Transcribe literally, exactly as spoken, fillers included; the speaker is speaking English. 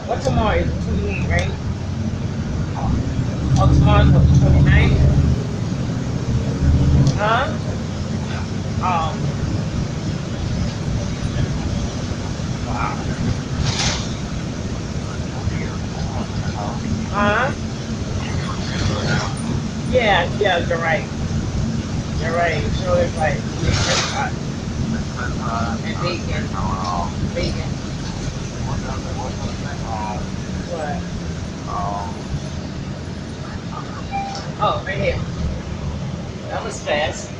What tomorrow is twenty-eight, right? Oh, tomorrow's what, the twenty-ninth? Huh? Oh, wow. Huh? Yeah, yeah, you're right. You're right. It sure is like and bacon. Bacon. What? Oh, right here. That was fast.